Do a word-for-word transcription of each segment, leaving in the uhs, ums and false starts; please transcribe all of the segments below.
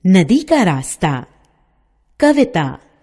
नदी का रास्ता। कविता।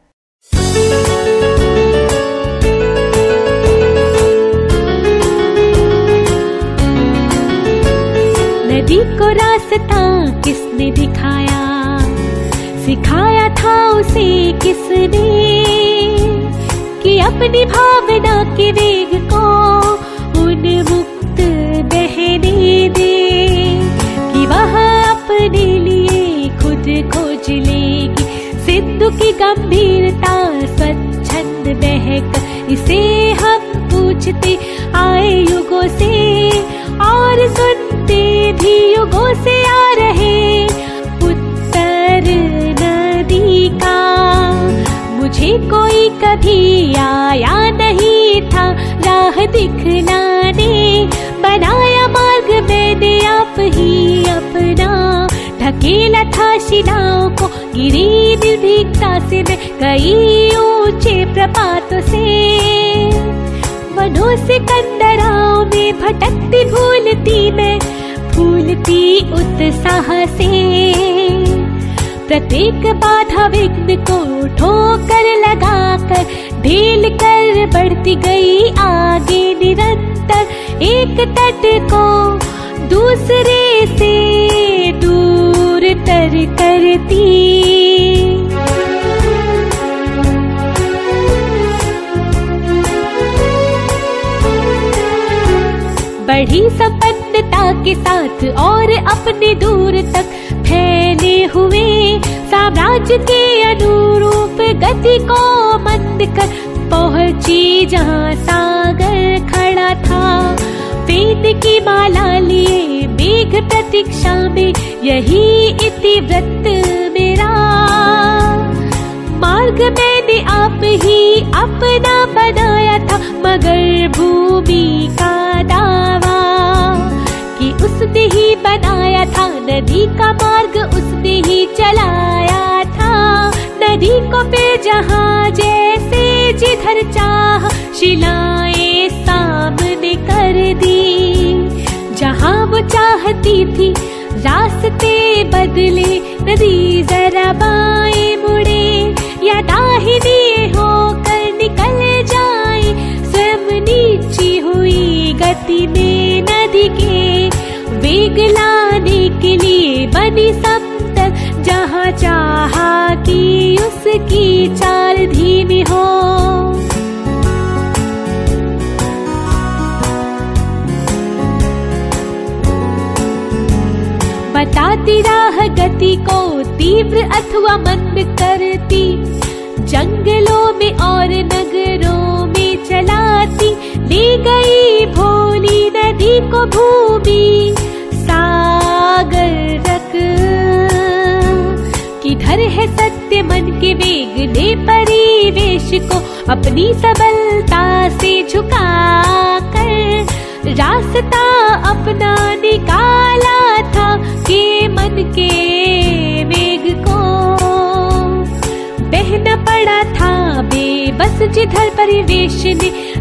नदी को रास्ता किसने दिखाया, सिखाया था उसे किसने, कि अपनी भावना के वेग को उन्मुक्त बहने दे, कि वह अपने लिए खुद खोज लेगी सिंधु की गंभीरता स्वच्छंद बहक। इसे हम पूछते आए युगों से और सुनते भी युगों से आ रहे उत्तर नदी का। मुझे कोई कभी आया नहीं था राह दिखलाने, बनाया मार्ग मैंने आप ही अपना। ढकेला था शिलाओं को गिरी निर्भीकता से मैं कई ऊंचे प्रपातों से, वनों से कंदराओं में भटकती भूलती मैं, फूलती उत्साह से। प्रत्येक बाधा विघ्न को ठोकर लगाकर ढील कर बढ़ती गई आगे निरंतर, एक तट को दूसरे से दूर तर करती। बढ़ी संपन्नता के साथ और अपने दूर तक फैले हुए साम्राज्य के अनुरूप गति को मंद कर पहुंची जहां सागर खड़ा था। वेद की माला लिए मेघ प्रतीक्षा में यही इतिवृत्त मेरा, मार्ग मैंने आप ही अपना बनाया था। मगर भूमि का दावा कि उसने ही बनाया था, नदी का मार्ग उसने ही चलाया था। नदी को फिर जहाँ जैसे जिधर चाह शिलाएं सामने कर दी, जहाँ वो चाहती थी रास्ते बदले, नदी जरा बाएं मुड़े या दाहिनी होकर निकल जाए। स्वयं नीची हुई गति में नदी के वेग लाने के लिए बनी समतल, जहाँ चाहा कि उसकी चाल धीमी हो। बताती राह गति को तीव्र अथवा मंद करती, जंगलों में और नगरों में चलाती। ले गई भोली नदी को भूमि सागर तक, किधर है सत्य मन के वेग ने परिवेश को अपनी सबलता से झुका कर रास्ता अपना निकाला था, के मन के वेग को बहना पड़ा था बेबस जिधर परिवेश ने